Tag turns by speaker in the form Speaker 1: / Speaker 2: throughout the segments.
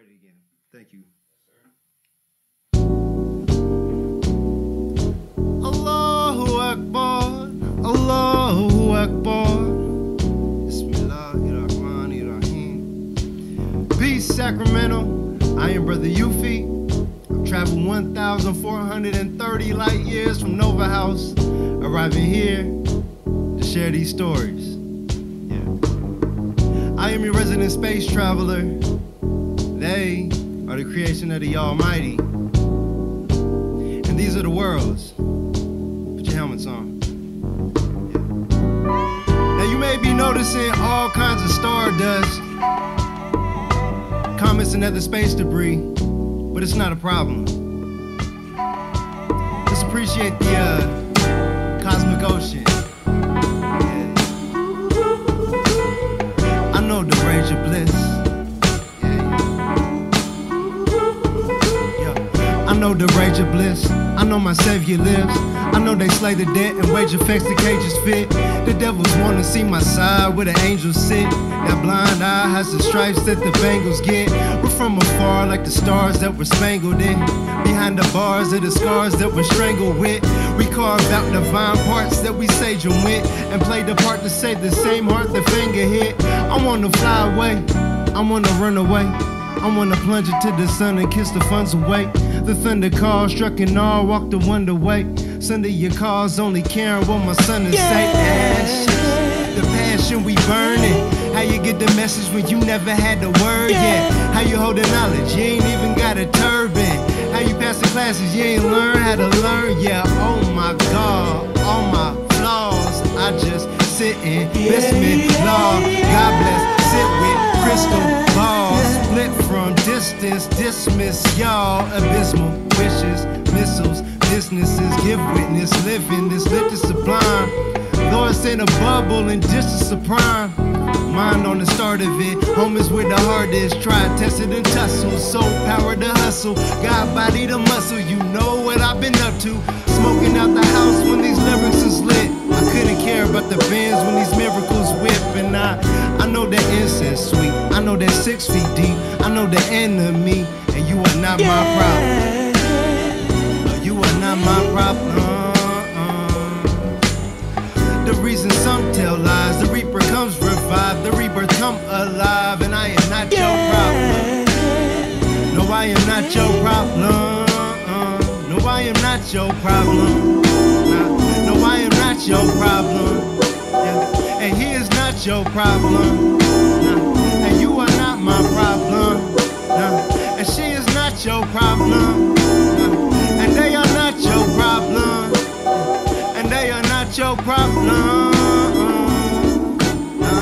Speaker 1: it again. Thank you. Allahu Akbar, Allahu Akbar. Bismillahirrahmanirrahim. Peace, Sacramento. I am Brother Yufi. I've traveled 1,430 light years from Nova House, arriving here to share these stories. Yeah. I am your resident space traveler. They are the creation of the Almighty. And these are the worlds. Put your helmets on. Yeah. Now you may be noticing all kinds of stardust, comets and other space debris, but it's not a problem. Just appreciate the cosmic ocean. Yeah. I know the rage of bliss. I know the rage of bliss. I know my Savior lives. I know they slay the dead and wage effects the cages fit. The devils wanna see my side where the angels sit. That blind eye has the stripes that the Bengals get. We're from afar like the stars that were spangled in. Behind the bars are the scars that we're strangled with. We carve out divine parts that we sage them with, and play the part to save the same heart the finger hit. I wanna fly away, I wanna run away, I wanna plunge into the sun and kiss the funds away. The thunder call struck and all walked the wonder way. Sunday your cars only caring what my son is say. Ashes, the passion we burning. How you get the message when you never had the word yet? How you hold the knowledge, you ain't even got a turban. How you pass the classes, you ain't learn how to learn. Yeah, oh my God, all my flaws, I just sit in Bismillah. God bless, sit with crystal balls. Split from distance, dismiss y'all. Abysmal wishes, missiles, businesses, give witness, living this lit to sublime. Lord sent a bubble and just a supreme. Mind on the start of it, home is where the heart is. Try, tested and tussle, soul power to hustle. God body to muscle, you know what I've been up to. Smoking out the house when these lyrics is lit. I couldn't care about the bands when these miracles whip. And I know that incense sweet, I know that 6 feet deep, I know the enemy, and you are not my problem. You are not my problem. The reason some tell lies, the reaper comes revived, the rebirth come alive, and I am not your problem. No, I am not your problem. No, I am not your problem. No, I am not your problem. Yeah. And he is not your problem. And you are not my problem. And she is not your problem. And they are not your problem. And they are not your problem. No,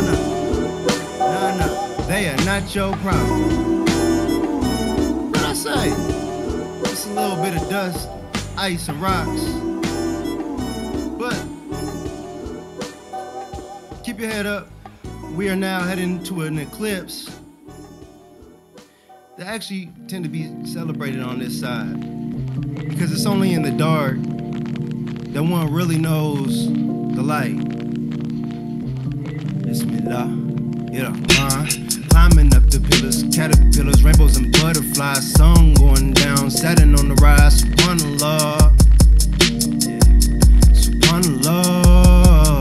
Speaker 1: they are not your problem. What I say? Just a little bit of dust, ice, and rocks. But keep your head up. We are now heading to an eclipse that actually tend to be celebrated on this side, because it's only in the dark that one really knows the light. Bismillah, climbing up the pillars, caterpillars, rainbows and butterflies, sun going down, Saturn on the rise, subhanallah, subhanallah.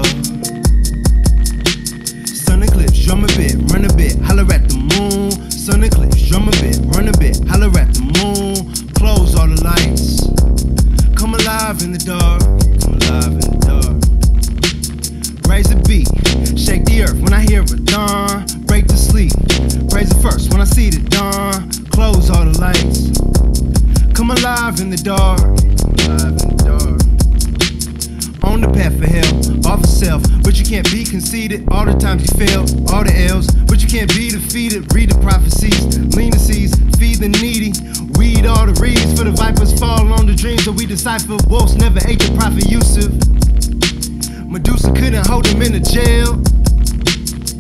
Speaker 1: Sun eclipse, drum a bit, run a bit, holler at the moon. Sun eclipse, drum a bit, run a bit, holler at the moon. Close all the lights, come alive in the dark, come alive in the dark. Raise the beat, shake the earth when I hear a dawn. Break to sleep, praise it first when I see the dawn. Close all the lights, come alive in the dark, come alive in the dark. On the path for hell, off of self, but you can't be conceited. All the times you failed, all the L's, but you can't be defeated. Read the prophecies, lean the seas, feed the needy. Weed all the reeds, for the vipers fall on the dreams that we decipher. Wolves never ate the prophet Yusuf. Medusa couldn't hold him in the jail. Bro,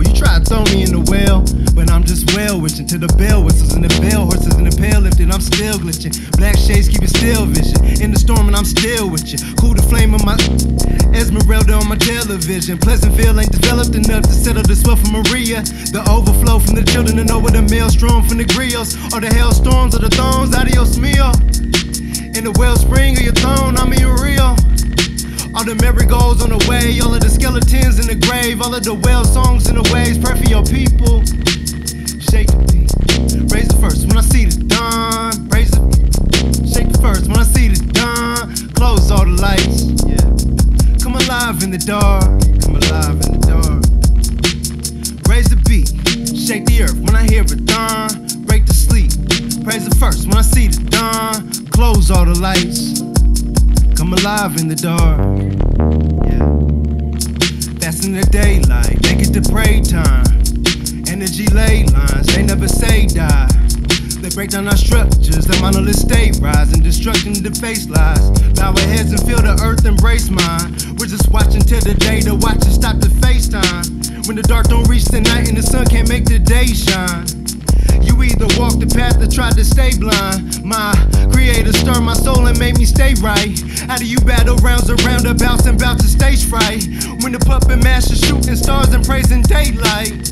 Speaker 1: You try to throw me in the well, but I'm just well wishing to the bell whistles and the bell horses and the pail lifted. I'm still glitching. Black shades keep it still vision. In the storm and I'm still with you. Cool the flame of my Esmeralda on my television. Pleasantville ain't developed enough to settle the swell from Maria. The overflow from the children to know where the maelstrom from the grills, or the hailstorms or the thorns. Adios mio. In the wellspring of your throne, I'm your real. All the marigolds on the way, all of the skeletons in the grave, all of the whale songs in the waves. Pray for your people. Shake the beat. Raise the first when I see the dawn. Raise the shake the first when I see the dawn. Close all the lights. Yeah. Come alive in the dark. Come alive in the dark. Raise the beat. Shake the earth when I hear it dawn. Break the sleep. Praise the first when I see the dawn. Close all the lights. Come alive in the dark. Yeah. That's in the daylight. Make it the pray time. Energy ley lines, they never say die. They break down our structures, the monolith state rise, and destruction to face lies. Bow our heads and feel the earth embrace mine. We're just watching till the day to watch and stop the FaceTime. When the dark don't reach the night and the sun can't make the day shine. You either walk the path or try to stay blind. My creator stirred my soul and made me stay right. How do you battle rounds of roundabouts and bout to stage fright? When the puppet master shooting stars and praising daylight.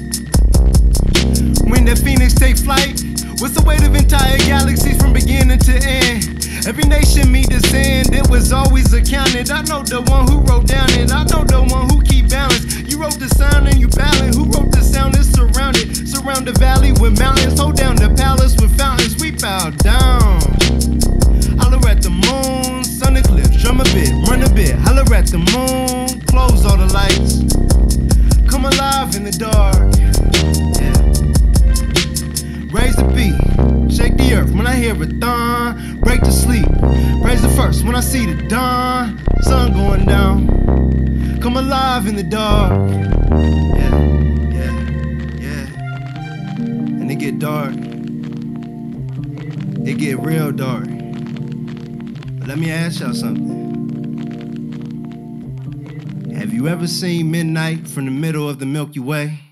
Speaker 1: When the phoenix take flight, what's the weight of entire galaxies from beginning to end? Every nation meet its end, it was always accounted. I know the one who wrote down it, I know the one who keep balance. You wrote the sound and you balance. Who wrote the sound that's surrounded? Surround the valley with mountains, hold down the palace with fountains. We bow down. Holler at the moon, sun eclipse, drum a bit, run a bit. Holler at the moon, close all the lights. Come alive in the dark. Raise the beat, shake the earth when I hear it dawn. Break the sleep, praise the first when I see the dawn. Sun going down, come alive in the dark. Yeah, yeah, yeah. And it get dark, it get real dark. But let me ask y'all something. Have you ever seen midnight from the middle of the Milky Way?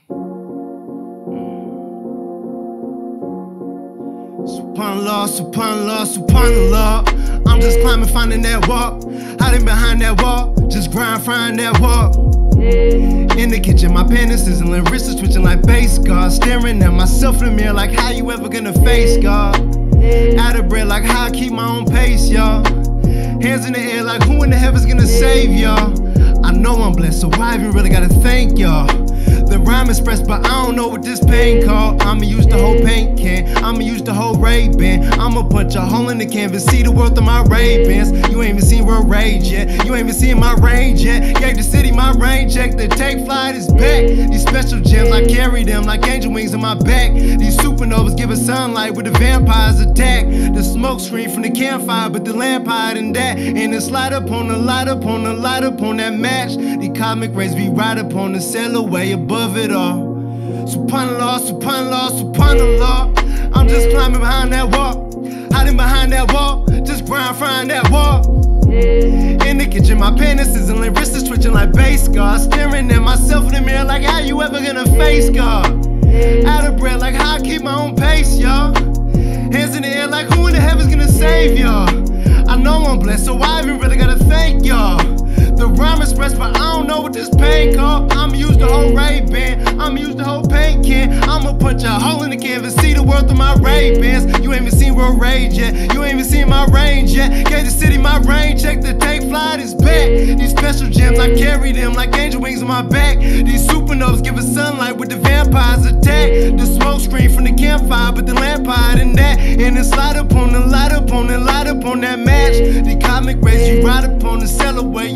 Speaker 1: Subhanallah, subhanallah, subhanallah. I'm just climbing, finding that walk. Hiding behind that wall, just grind, frying that walk. In the kitchen, my panties sizzling, wrists are twitching like bass guard. Staring at myself in the mirror like how you ever gonna face God? Out of breath like how I keep my own pace, y'all. Hands in the air like who in the heaven's gonna save y'all? I know I'm blessed, so I even really gotta thank y'all. The rhyme expressed, but I don't know what this pain called. I'ma use the whole paint can, I'ma use the whole Ray-Ban. I'ma punch a hole in the canvas, see the world through my Ray-Bans. You ain't even seen World Rage yet, you ain't even seen my range yet. Gave the city my rain check, the take flight is back. These special gems, I carry them like angel wings on my back. These supernovas give us sunlight with the vampires attack. The smoke screen from the campfire, but the lamp hiding that. And it's light up on the light up on the light up on that match. The cosmic rays be right up on the sail away above it all. Subhanallah, subhanallah, subhanallah. I'm just climbing behind that wall, hiding behind that wall, just grind, frying that wall. In the kitchen, my panties sizzling, wrists is twitching like bass guard. Staring at myself in the mirror like how you ever gonna face God? Out of breath like how I keep my own pace, y'all. Hands in the air like who in the heaven's gonna save y'all? I know I'm blessed, so I even really gotta thank y'all. The rhyme expressed, but I don't know what this pain called. I'ma use the whole Ray-Ban, I'ma use the whole paint can. I'ma punch a hole in the canvas, see the world through my Ray-Bans. You ain't even seen World Rage yet, you ain't even seen my range yet. Gave the city my rain check, the take flight is back. These special gems, I carry them like angel wings on my back. These supernovas give us sunlight with the vampires attack. The smoke screen from the campfire, but the lamp hiding that. And it's light up on the light up on the light up on that match. The cosmic rays you ride up on the sail away.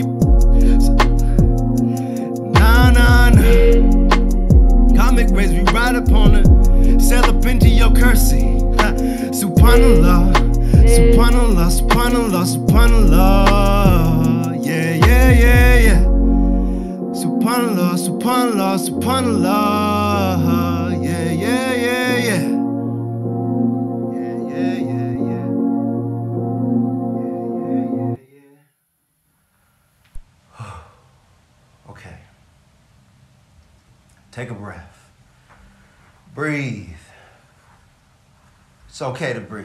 Speaker 1: Nah, nah, nah. Comic rays we ride up on it, sail up into your cursing. Subhanallah, subhanallah, subhanallah, subhanallah. Yeah, yeah, yeah, yeah. Subhanallah, subhanallah, subhanallah. Yeah, yeah, yeah, yeah. Yeah, yeah, yeah, yeah. Yeah, yeah, yeah, yeah. Okay. Take a breath. Breathe. It's okay to breathe.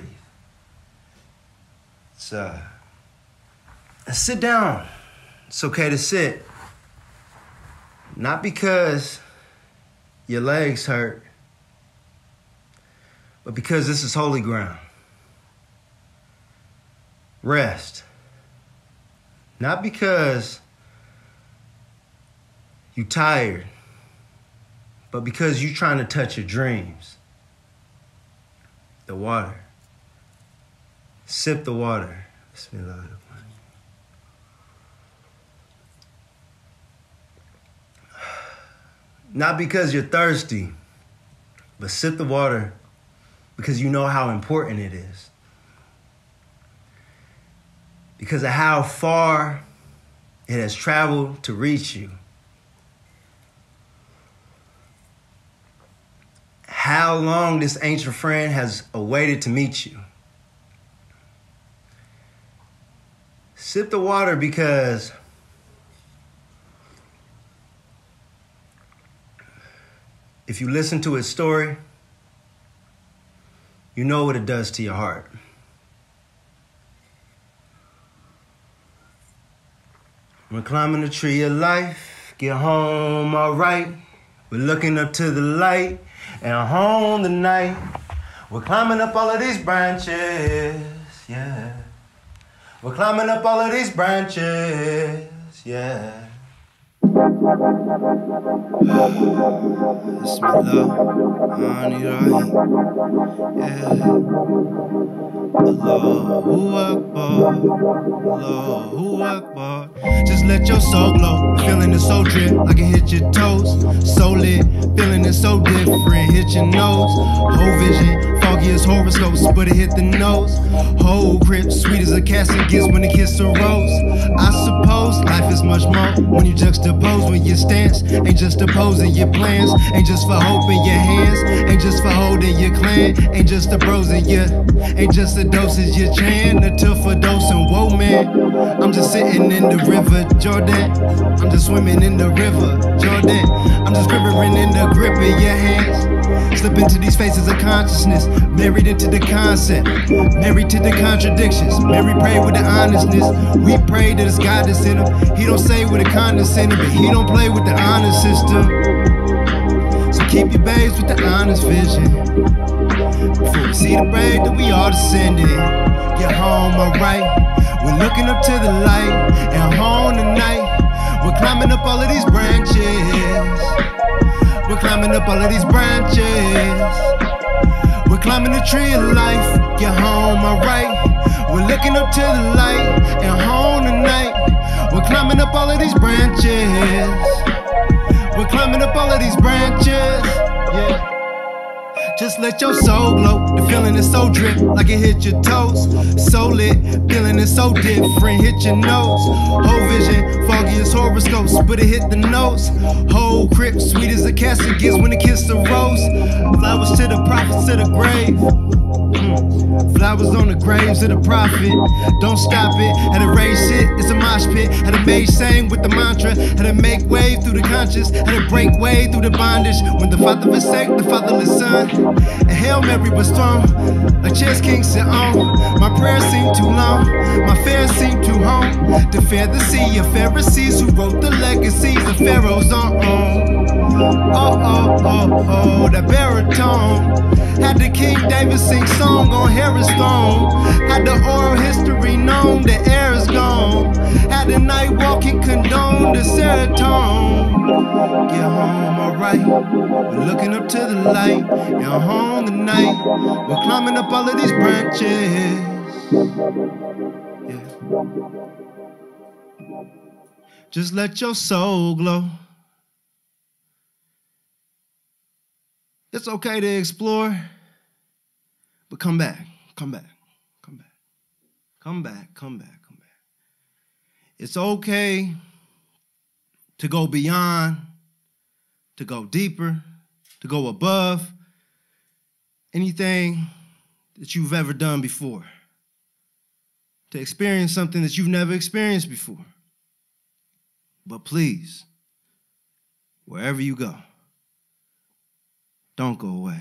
Speaker 1: Sit down. It's okay to sit. Not because your legs hurt, but because this is holy ground. Rest. Not because you're tired, but because you're trying to touch your dreams. The water. Sip the water. Bismillah. Not because you're thirsty, but sip the water because you know how important it is. Because of how far it has traveled to reach you. How long this ancient friend has awaited to meet you. Sip the water because if you listen to its story, you know what it does to your heart. We're climbing the tree of life, get home all right. We're looking up to the light and home tonight. We're climbing up all of these branches, yeah. We're climbing up all of these branches, yeah. Bismillah, Allahu Akbar, Allahu Akbar. Just let your soul glow, feeling it so drip, I can hit your toes. So lit, feeling it so different, hit your nose. Whole vision, foggy as horoscopes, but it hit the nose. Whole grip, sweet as a casting gets when it kiss a rose. I suppose life is much more when you juxtapose, when your stance ain't just opposing your plans, ain't just for hope in your hands, ain't just for holding your clan, ain't just the bros in your, ain't just the doses you're trying to for dosing. Whoa man, I'm just sitting in the river Jordan, I'm just swimming in the river Jordan, I'm just quivering in the grip of your hands. Slip into these faces of consciousness, married into the concept, married to the contradictions. Mary prayed with the honestness. We pray that it's God that's in him. He don't say with a condescending, but he don't play with the honor system. So keep your babes with the honest vision. Before we see the break that we are descending. Get home alright. We're looking up to the light and home tonight. We're climbing up all of these branches. We're climbing up all of these branches. We're climbing the tree of life. Get home alright. We're looking up to the light and home tonight. We're climbing up all of these branches. We're climbing up all of these branches. Yeah. Just let your soul glow. The feeling is so drip, like it hit your toes. So lit, feeling is so different, hit your nose. Whole vision, foggy as horoscopes, but it hit the nose. Whole crip, sweet as a casket gets when it kiss the rose. Flowers to the prophets of the grave. Flowers on the graves of the prophet. Don't stop it, had to raise it, it's a mosh pit. Had to make sang with the mantra, had to make way through the conscious, had to break way through the bondage. When the father forsake the fatherless son, a Hail Mary was thrown, a chess king sit on. My prayers seemed too long, my fears seemed too home. To fear the sea of Pharisees who wrote the legacies of Pharaoh's own. Oh, oh, oh, oh, that baritone. Had the King David sing song on Harris throne. Had the oral history known, the air is gone. Had the night walking condone, the serotonin. Get home alright, we're looking up to the light. You're home tonight, we're climbing up all of these branches. Yeah. Just let your soul glow. It's okay to explore, but come back, come back, come back, come back, come back, come back. It's okay to go beyond, to go deeper, to go above anything that you've ever done before, to experience something that you've never experienced before. But please, wherever you go, don't go away.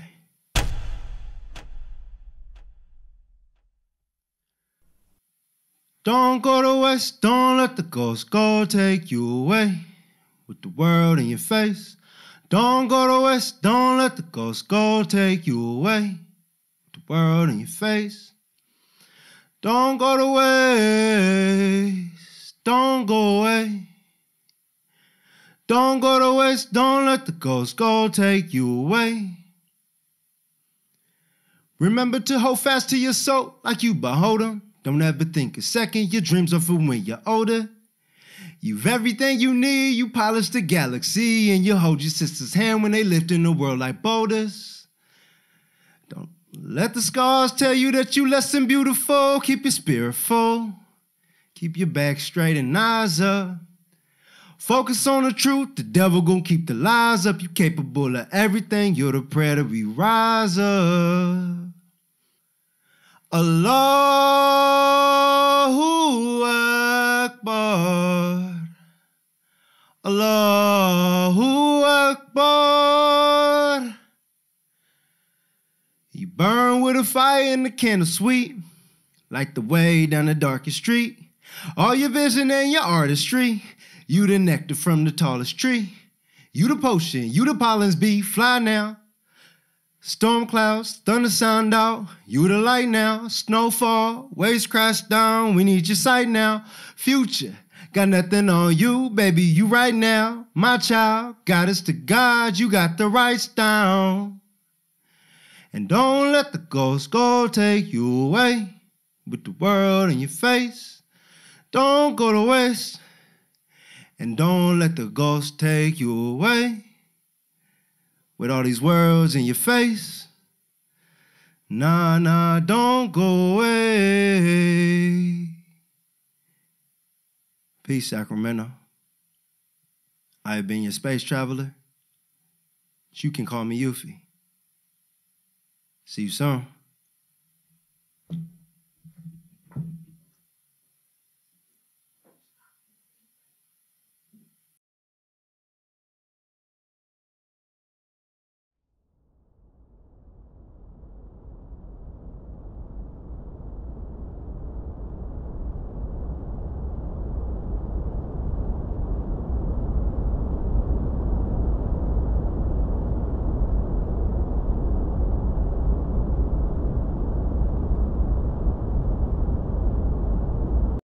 Speaker 1: Don't go to waste, don't let the ghost go take you away with the world in your face. Don't go to waste, don't let the ghost go take you away with the world in your face. Don't go to waste, don't go away. Don't go to waste, don't let the ghost go take you away. Remember to hold fast to your soul like you behold him. Don't ever think a second your dreams are for when you're older. You've everything you need, you polish the galaxy, and you hold your sister's hand when they lift in the world like boulders. Don't let the scars tell you that you less than beautiful. Keep your spirit full, keep your back straight and eyes up. Focus on the truth, the devil gon' keep the lies up. You capable of everything, you're the prayer that we rise up. Allahu Akbar, Allahu Akbar. You burn with a fire and the candle sweet, like the way down the darkest street. All your vision and your artistry, you the nectar from the tallest tree. You the potion, you the pollen's bee, fly now. Storm clouds, thunder sound out, you the light now. Snowfall, waves crash down, we need your sight now. Future, got nothing on you, baby, you right now. My child, got us to God, you got the rights down. And don't let the ghost go take you away with the world in your face. Don't go to waste, and don't let the ghost take you away with all these words in your face. Nah, nah, don't go away. Peace, Sacramento. I have been your space traveler. You can call me Yufi. See you soon.